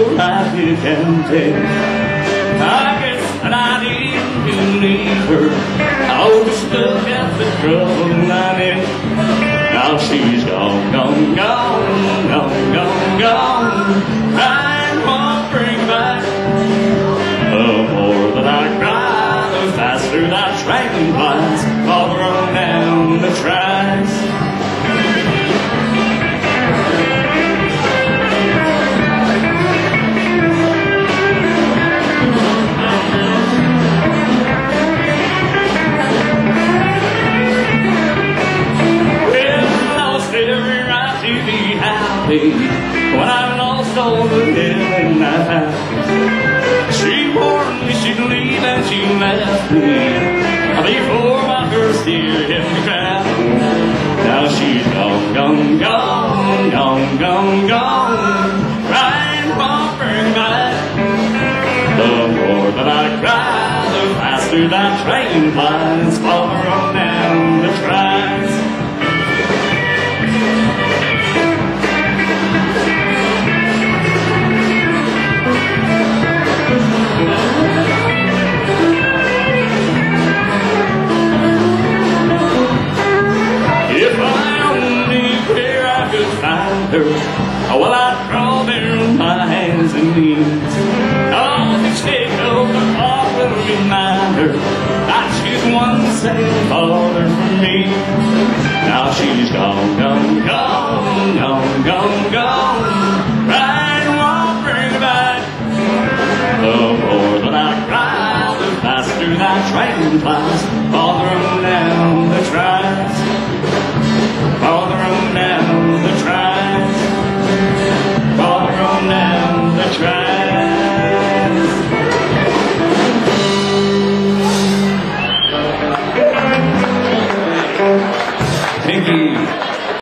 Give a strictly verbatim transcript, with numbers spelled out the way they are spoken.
your life you can take. I guess that I didn't leave her. I always look at the trouble I'm in. Now she's gone, gone, gone, gone, gone, gone. I won't bring back. The more that I cry, the faster that train flies, all run down the tracks. When I lost all the living I had, she warned me she'd leave and she left me before my first year hit the ground. Now she's gone, gone, gone, gone, gone, gone. Crying won't bring back. The more that I cry, the faster that train flies, farther on down the tracks. Well, I'd crawl there on my hands and knees. Oh, each day of the fall will remind her that she's one second farther from me. Now she's gone, gone, gone, gone, gone, gone. Right won't bring her back. The more that I cry, the faster that train flies, farther on down the track.